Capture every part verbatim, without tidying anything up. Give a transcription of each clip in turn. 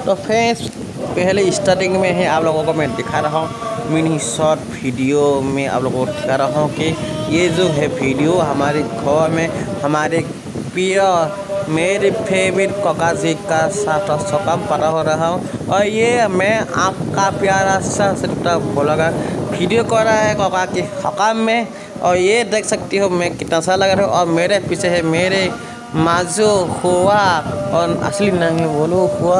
तो फ्रेंड्स पहले स्टार्टिंग में ही आप लोगों को मैं दिखा रहा हूँ मिनी शॉर्ट वीडियो में आप लोगों को दिखा रहा हूँ कि ये जो है वीडियो हमारे घर में हमारे प्रिय मेरे फेवरेट काका जी का साथ सकाम पता हो रहा हूँ और ये मैं आपका प्यारा सा छोटा ब्लॉगर वीडियो कर रहा है काका के सकाम में और ये देख सकती हो मैं कितना सा लगा रहा हूँ और मेरे पीछे है मेरे माजो हुआ और असली नाम है बोलो हुआ।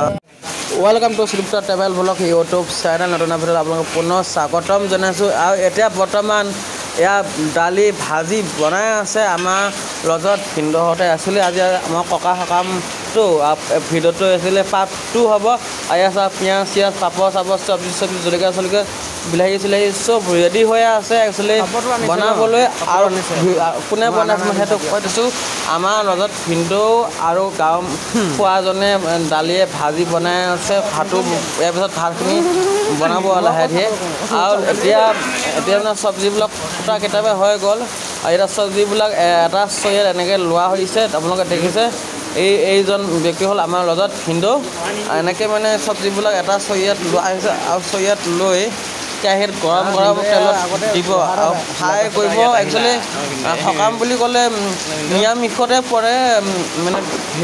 Welcome to Sriputra travel blog YouTube channel नतुन भिडिओ आपलोक पुनः स्वागतम जनाइছোঁ और एटा बर्तमान या दाली भाजी बनाई आछे आमार लजत भिन्दहते आछिले आज आमार कका सकामটো भिडिओটো आछिले पार्ट टू हब आया सा पियाज चियाज पापड़ सापड़ सब्जी सब्जी जलकिया चलकिया বিলাহী চিলাহী সব ৰেডি হৈ আছে একচুৱেলি বনাবলৈ আৰু কোনে বনাইছে মই সেইটো কৈ দিছোঁ আমাৰ লগত ভিন্দৌ আৰু গাঁও খোৱাজনে দালিয়ে ভাজি বনাই আছে ভাতো ইয়াৰ পিছত ভাতখিনি বনাব লাহে ধীৰে আৰু এতিয়া এতিয়া মানে চব্জিবিলাক ফুটা কেতিয়াবা হৈ গ'ল আৰু এটা চব্জিবিলাক এটা চয়াত এনেকৈ লোৱা হৈছে আপোনালোকে দেখিছে এই এইজন ব্যক্তি হ'ল আমাৰ লগত ভিন্দৌ এনেকৈ মানে চব্জিবিলাক এটা চয়াত লোৱা হৈছে আৰু চয়াত লৈ কেৰাহীত গৰম গৰম তেলত দিব আৰু ফ্ৰাই কৰিব একচুৱেলি সকাম বুলি ক'লে নিৰামিষতে পৰে মানে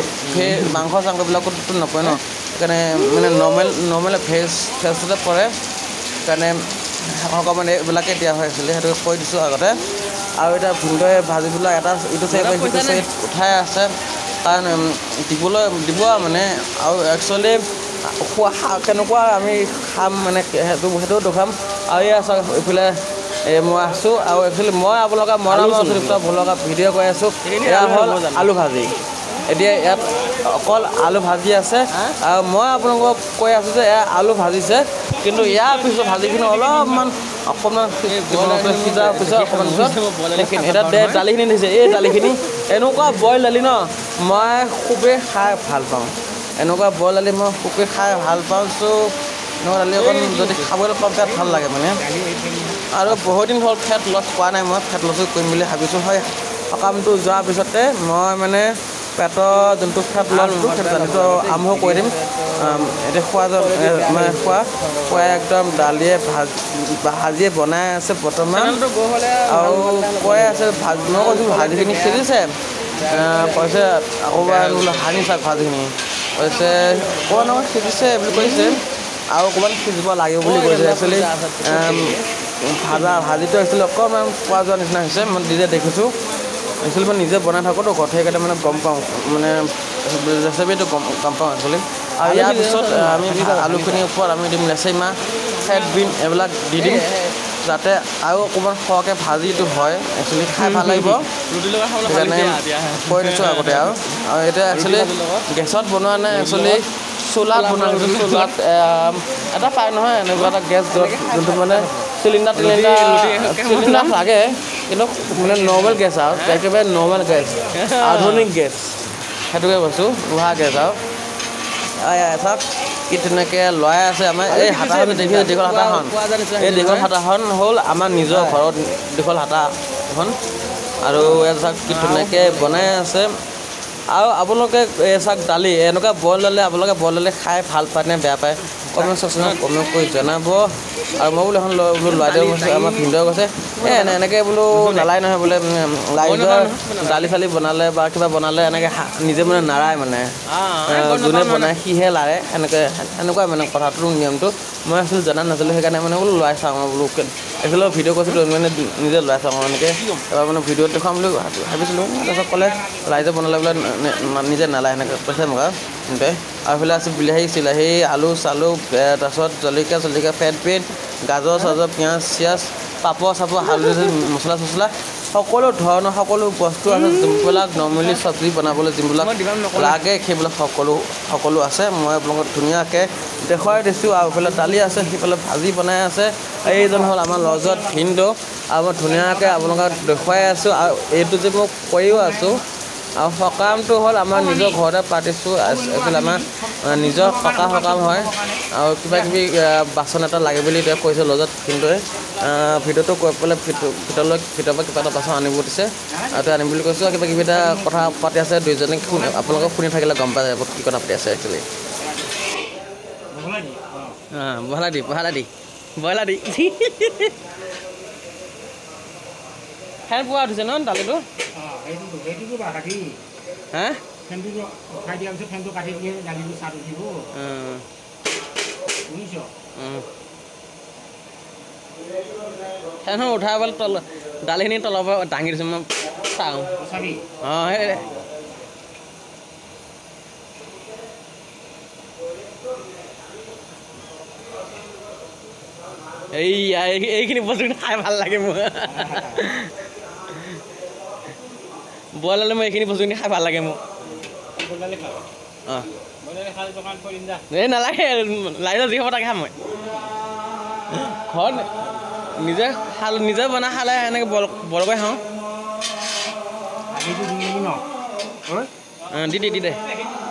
মাংস চাংসবিলাকতো নপৰে ন সেইকাৰণে মানে নৰ্মেল নৰ্মেল ভেজ ভেজতে পৰে সেইকাৰণে সকামত এইবিলাকে দিয়া হৈ আছিলে সেইটো কৈ দিছোঁ আগতে আৰু এতিয়া ভিন্দৌৱে ভাজিবিলাক এটা ইটো চাইড সিটো চাইড উঠাই আছে কাৰণ দিবলৈ দিব মানে আৰু একচুৱেলি কেনেকুৱা আমি খাম মানে সেইটো সেইটো দেখাম আৰু এয়া চাওক এইফালে মই আছোঁ আৰু একচুৱেলি মই আপোনালোকে মৰাম ভলগা ভিডিঅ' কৈ আছোঁ এয়া হ'ল আলু ভাজি এতিয়া ইয়াত অকল আলু ভাজি আছে আৰু মই আপোনালোকক কৈ আছোঁ যে এয়া আলু ভাজিছে কিন্তু ইয়াৰ পিছত ভাজিখিনি অলপমান অকণমান সিজাৰ পিছত অকণমান পিছত এতিয়া দালিখিনি দিছে এই দালিখিনি এনেকুৱা বইল দালি ন মই খুবেই খাই ভাল পাওঁ এনেকুৱা বইল দালি মই খুবেই খাই ভাল পাওঁ চ' এনেকুৱা দালি অকণ যদি খাবলৈ পাওঁ তাত ভাল লাগে মানে আৰু বহুত দিন হ'ল ফেট লছ পোৱা নাই মই ফেট লছো কৰিম বুলি ভাবিছোঁ হয় সকামটো যোৱাৰ পিছতে মই মানে পেটৰ যোনটো ফেট লছটো সেইটো দালিটো আৰম্ভ কৰি দিম এতিয়া খোৱা মানে খোৱা খুৱাই একদম দালিয়ে ভাজি ভাজিয়ে বনাই আছে বৰ্তমান আৰু কৈ আছে ভাজি মই কৈছোঁ ভাজিখিনি সিজিছে কৈছে আকৌ বোলে সানি চাওক ভাজিখিনি কৈছে অকণমান অকণমান সিজিছে বুলি কৈছে আৰু অকণমান সিজিব লাগিব বুলি কৈছে একচুৱেলি ভাজা ভাজিটো একচুৱেলি অকণমান পোৱা যোৱা নিচিনা হৈছে মই নিজে দেখিছোঁ একচুৱেলি মই নিজে বনাই থাকোঁতো কথা সেইকাৰণে মানে গম পাওঁ মানে ৰেচিপিটো গম গম পাওঁ একচুৱেলি আৰু ইয়াৰ পিছত আমি আলুখিনিৰ ওপৰত আমি দিম লেচেৰি মাহ ফেট বিন এইবিলাক দি দিম যাতে আৰু অকণমান সৰহকৈ ভাজিটো হয় একচুৱেলি খাই ভাল লাগিব সেইকাৰণে কৈ দিছোঁ আগতে আৰু আৰু এতিয়া একচুৱেলি গেছত বনোৱা নাই একচুৱেলি চোলাত বনোৱা চোলাত এটা পায় নহয় এনেকুৱা এটা গেছ যোনটো মানে চিলিণ্ডাৰ টিলিণ্ডাৰ চিলিণ্ডাৰ লাগে কিন্তু মানে নৰ্মেল গেছ আৰু একেবাৰে নৰ্মেল গেছ আধুনিক গেছ সেইটোকে কৈছোঁ লোহা গেছ আৰু চাওক কি তেনেকৈ লৰাই আছে আমাৰ এই হাতাখন দেখিছে দীঘল হাতাখন এই দীঘল হাতাখন হ'ল আমাৰ নিজৰ ঘৰত দীঘল হাতা এখন আৰু ইয়াত চাওক কি ধুনীয়াকৈ বনাই আছে আৰু আপোনালোকে এই চাওক দালি এনেকুৱা বইল দালি আপোনালোকে বইল দালি খাই ভাল পায় নে বেয়া পায় কমেণ্ট ছেকশ্যনত কমেণ্ট কৰি জনাব আৰু মই বোলো এখন বোলো লৰাই দিব কৈছোঁ আমাৰ ভিন্দৌৱে কৈছে এই এনে এনেকৈ বোলো নালায় নহয় বোলে লাই যোৱা দালি চালি বনালে বা কিবা বনালে এনেকৈ নিজে মানে নাৰায় মানে যোনে বনায় সিহে লাৰে এনেকৈ এনেকুৱা মানে কথাটোৰ নিয়মটো মই আচলতে জনা নাছিলোঁ সেইকাৰণে মানে বোলো লৰাই চাওঁ বোলো এইফালে ভিডিঅ' কৈছিলোঁ মানে নিজে লৰাই চাওঁ এনেকৈ এবাৰ মানে ভিডিঅ'ত দেখুৱাম বুলি ভাবিছিলোঁ তাৰপিছত ক'লে ৰাইজে বনালে বোলে নিজে নালায় এনেকৈ কৈছে মোক আৰু এইফালে আছে বিলাহী চিলাহী আলু চালু তাৰপিছত জলকীয়া চলকীয়া ফেট বিন গাজৰ চাজৰ পিঁয়াজ চিয়াজ পাপৰ চাপৰ হালধি মছলা চছলা সকলো ধৰণৰ সকলো বস্তু আছে যোনবিলাক নৰ্মেলি চব্জি বনাবলৈ যোনবিলাক লাগে সেইবিলাক সকলো সকলো আছে মই আপোনালোকক ধুনীয়াকৈ দেখুৱাই দিছোঁ আৰু এইফালে দালি আছে সেইফালে ভাজি বনাই আছে এইজন হ'ল আমাৰ লজত ভিন্দৌ আৰু মই ধুনীয়াকৈ আপোনালোকক দেখুৱাই আছোঁ আৰু এইটো যে মই কৈও আছোঁ আৰু সকামটো হ'ল আমাৰ নিজৰ ঘৰতে পাতিছোঁ একচুৱেলি আমাৰ নিজৰ ককা সকাম হয় আৰু কিবা কিবি বাচন এটা লাগে বুলি তেওঁ কৈছে লজত ভিন্দৌৱে ভিডিঅ'টো কৈ পেলাই ভিতৰলৈ ভিতৰৰ পৰা কিবা এটা বাচন আনিব দিছে আৰু তেওঁ আনিম বুলি কৈছোঁ আৰু কিবা কিবি এটা কথা পাতি আছে দুইজনে আপোনালোকক শুনি থাকিলে গম পাই যাব কি কথা পাতি আছে একচুৱেলি অঁ বহলা দি বহলা দি বহলা দি ফেন পোৱা উঠিছে ন দালিটো হা ফেন উঠাই পেলাই তল দালিখিনি তলৰ পৰা দাঙি দিছোঁ মই চাওঁ অঁ সেই এইয়া এইখিনি বস্তু খাই ভাল লাগে মোৰ বইলালে মই এইখিনি বস্তুখিনি খাই ভাল লাগে মোৰ অঁ এই নালাগে লাইনত যি হ'ব তাকে খাম মই ঘৰত নিজে খাল নিজে বনাই খালে এনেকৈ বইল বইল কৰি খাওঁ দি দি দি দে